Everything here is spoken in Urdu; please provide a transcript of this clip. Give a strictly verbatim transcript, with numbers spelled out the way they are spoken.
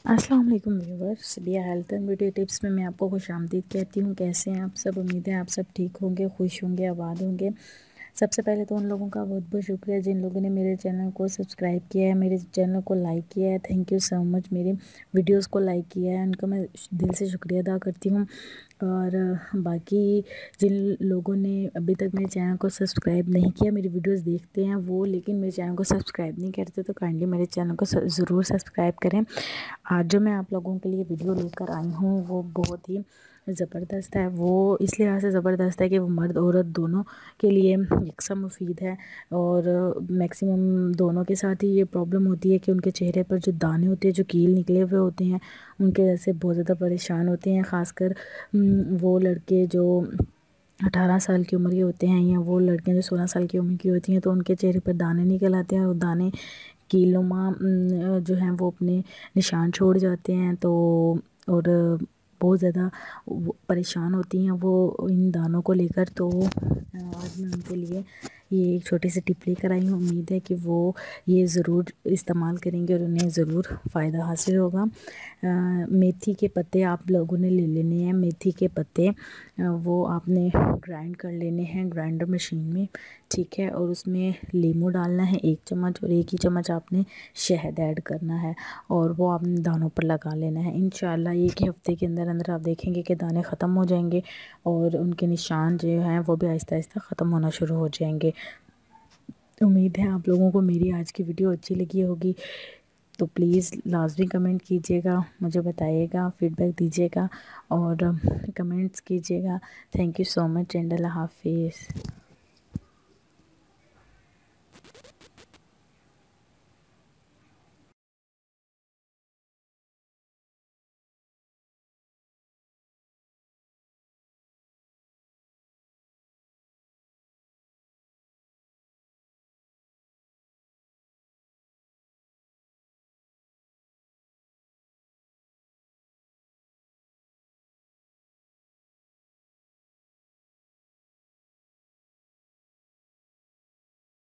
السلام علیکم ویورز، بیا ہیلتھ اینڈ بیوٹی ٹپس میں میں آپ کو خوش آمدید کہتی ہوں۔ کیسے ہیں آپ سب؟ امید ہے آپ سب ٹھیک ہوں گے، خوش ہوں گے، آباد ہوں گے۔ سب سے پہلے تو ان لوگوں کا بہت بہت شکریہ جن لوگوں نے میرے چینل کو سبسکرائب کیا ہے، میرے چینل کو لائک کیا ہے۔ تھینک یو سو مچ، میری ویڈیوز کو لائک کیا ہے، ان کا میں دل سے شکریہ ادا کرتی ہوں۔ اور باقی جن لوگوں نے ابھی تک میرے چینل کو سبسکرائب نہیں کیا، میری ویڈیوز دیکھتے ہیں وہ لیکن میرے چینل کو سبسکرائب نہیں کرتے، تو کائنڈلی میرے چینل کو ضرور سبسکرائب کریں۔ آج جو میں آپ لوگوں کے لیے ویڈیو لے کر آئی ہوں وہ بہت ہی زبردست ہے۔ وہ اس لحاظ سے زبردست ہے کہ وہ مرد عورت دونوں کے لیے یکساں مفید ہے، اور میکسیمم دونوں کے ساتھ ہی یہ پرابلم ہوتی ہے کہ ان کے چہرے پر جو دانے ہوتے ہیں، جو کیل نکلے ہوئے ہوتے ہیں، ان کے وجہ سے بہت زیادہ پریشان ہوتے ہیں۔ خاص کر وہ لڑکے جو اٹھارہ سال کی عمر کے ہوتے ہیں یا وہ لڑکیاں جو سولہ سال کی عمر کی ہوتی ہیں، تو ان کے چہرے پر دانے نکل آتے ہیں، اور دانے کیل نما جو ہیں وہ اپنے نشان چھوڑ جاتے ہیں، تو اور بہت زیادہ پریشان ہوتی ہیں وہ ان دانوں کو لے کر۔ تو آج میں ان کے لیے یہ ایک چھوٹی سی ٹپ لے کر آئی ہوں۔ امید ہے کہ وہ یہ ضرور استعمال کریں گے اور انہیں ضرور فائدہ حاصل ہوگا۔ میتھی کے پتے آپ لوگوں نے لے لینے ہیں۔ میتھی کے پتے وہ آپ نے گرائنڈ کر لینے ہیں گرائنڈر مشین میں، ٹھیک ہے، اور اس میں لیمو ڈالنا ہے ایک چمچ، اور ایک ہی چمچ آپ نے شہد ایڈ کرنا ہے، اور وہ آپ نے دانوں پر لگا لینا ہے۔ انشاءاللہ ایک ہفتے کے اندر اندر آپ دیکھیں گے کہ دانے ختم ہو جائیں گے، اور ان کے نشان جو ہیں وہ بھی آہستہ آہستہ ختم ہونا شروع ہو جائیں گے۔ امید ہے آپ لوگوں کو میری آج کی ویڈیو اچھی لگی ہوگی، تو پلیز لازمی کمنٹ کیجیے گا، مجھے بتائیے گا، فیڈ بیک دیجیے گا اور کمنٹس کیجیے گا۔ Thank you so much and اللہ حافظ۔